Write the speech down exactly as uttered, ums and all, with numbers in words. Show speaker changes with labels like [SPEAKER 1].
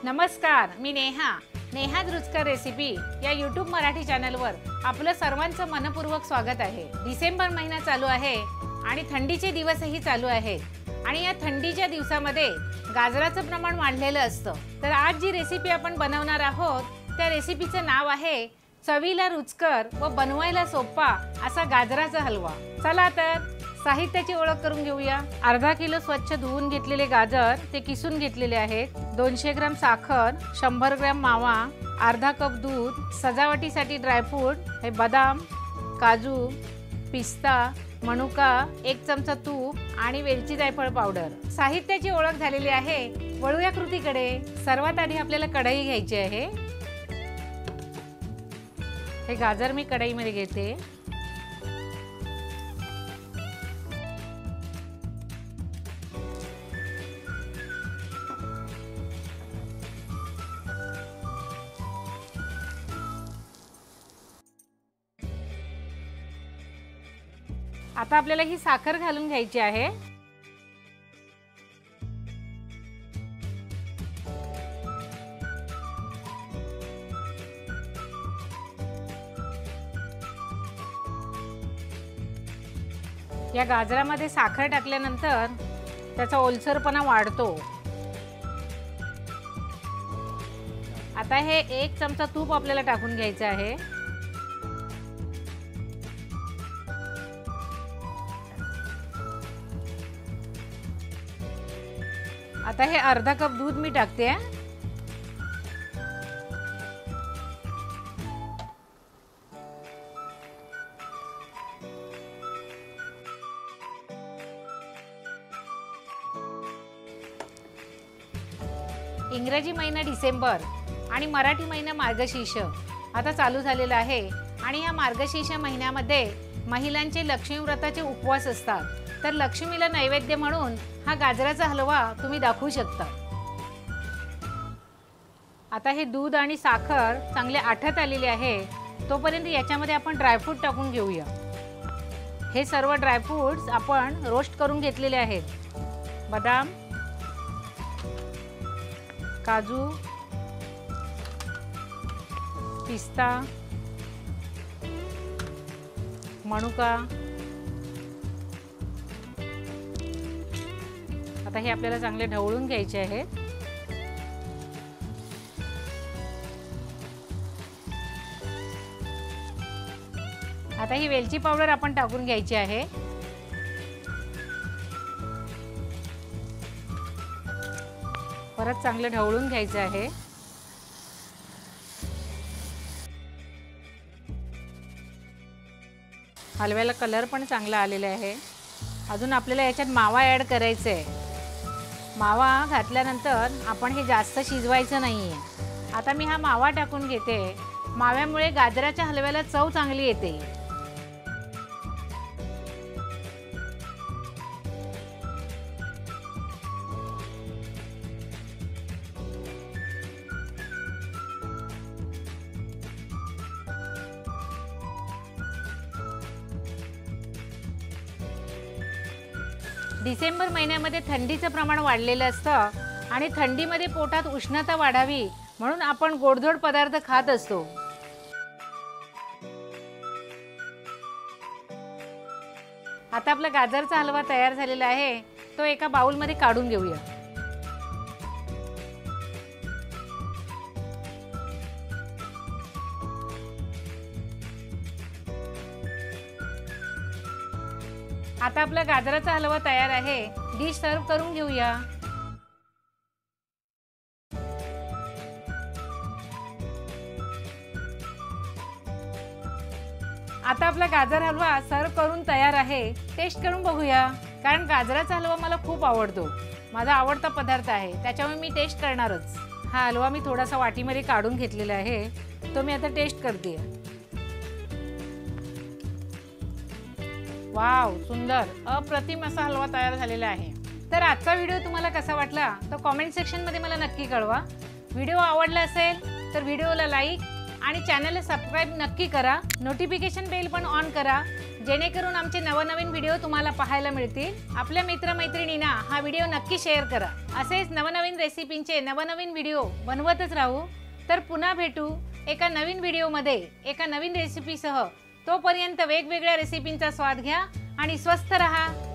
[SPEAKER 1] नमस्कार, मी नेहा. नेहाज रुचकर रेसिपी या यूट्यूब मराठी चॅनलवर आपलं सर्वांचं मनपूर्वक स्वागत आहे. डिसेंबर महिना चालू आहे आणि थंडीचे दिवसही चालू आहेत आणि या थंडीच्या दिवसामध्ये गाजराचं प्रमाण वाढलेलं असतं. तर आज जी रेसिपी आपण बनवणार आहोत त्या रेसिपीचं नाव आहे चवीला रुचकर व बनवायला सोपा असा गाजराचा हलवा. चला तर साहित्याची ओळख करून घेऊया. अर्धा किलो स्वच्छ धुवून घेतलेले गाजर ते किसून घेतलेले आहेत. दोनशे ग्राम साखर, शंभर ग्राम मावा, अर्धा कप दूध, सजावटीसाठी ड्रायफ्रूट हे बदाम, काजू, पिस्ता, मनुका, एक चमचा तूप आणि वेलची जायफळ पावडर. साहित्याची ओळख झालेली आहे. वळूया कृतीकडे. सर्वात आधी आपल्याला कढई घ्यायची आहे. हे गाजर मी कढईमध्ये घेते. आता आपल्याला ही साखर घालून घ्यायची आहे. या गाजरामध्ये साखर टाकल्यानंतर त्याचा ओलसरपणा वाढतो. आता हे एक चमचा तूप आपल्याला टाकून घ्यायचं आहे. आता हे अर्धा कप दूध मी टाकते. इंग्रजी महिना डिसेंबर आणि मराठी महिना मार्गशीर्ष आता चालू झालेला आहे आणि या मार्गशीर्ष महिन्यामध्ये महिलांचे लक्ष्मी व्रताचे उपवास असतात. तर लक्ष्मीला नैवेद्य म्हणून हा गाजराचा हलवा तुम्ही दाखवू शकता. आता हे दूध आणि साखर चांगले आटत आलेले आहे. तोपर्यंत याच्यामध्ये आपण ड्रायफ्रूट टाकून घेऊया. हे सर्व ड्रायफ्रूट्स आपण रोस्ट करून घेतलेले आहेत. बदाम, काजू, पिस्ता, मनुका. आता हे आपल्याला चांगले ढवळून घ्यायचे आहेत. आता ही वेलची पावडर आपण टाकून घ्यायची आहे. परत चांगले ढवळून घ्यायचे आहे. हलव्याला कलर पण चांगला आलेला आहे. अजून आपल्याला याच्यात मावा ॲड करायचा आहे. मावा घातल्यानंतर आपण हे जास्त शिजवायचं नाही आहे. आता मी हा मावा टाकून घेते. माव्यामुळे गाजराच्या हलव्याला चव चांगली येते. डिसेंबर महिन्यामध्ये थंडीचं प्रमाण वाढलेलं असतं आणि थंडीमध्ये पोटात उष्णता वाढावी म्हणून आपण गोडधोड पदार्थ खात असतो. आता आपला गाजरचा हलवा तयार झालेला आहे. तो एका बाउलमध्ये काढून घेऊया. आता आपला गाजराचा हलवा तयार आहे. डिश सर्व करून घेऊया. आता आपला गाजर हलवा सर्व करून तयार आहे. टेस्ट करून बघूया. कारण गाजराचा हलवा मला खूप आवडतो. माझा आवडता पदार्थ आहे. त्याच्यामुळे मी टेस्ट करणारच. हा हलवा मी थोडासा वाटीमध्ये काढून घेतलेला आहे. तो मी आता टेस्ट करते. वाव, सुंदर अप्रतिम असा हलवा तयार झालेला आहे. तर आजचा व्हिडिओ तुम्हाला कसा वाटला तर कमेंट सेक्शनमध्ये मला नक्की कळवा. व्हिडिओ आवडला असेल तर व्हिडिओला लाईक आणि चॅनलला सबस्क्राईब नक्की करा. नोटिफिकेशन बेल पण ऑन करा जेणेकरून आमचे नवनवीन व्हिडिओ तुम्हाला पाहायला मिळतील। आपल्या मित्रमैत्रिणींना हा व्हिडिओ नक्की शेअर करा। असेच नवनवीन रेसिपींचे नवनवीन व्हिडिओ बनवतच राहू। तर पुन्हा भेटू एका नवीन व्हिडिओमध्ये एका नवीन रेसिपीसह। तोपर्यंत वेगवेगळ्या रेसिपींचा स्वाद घ्या आणि स्वस्थ रहा।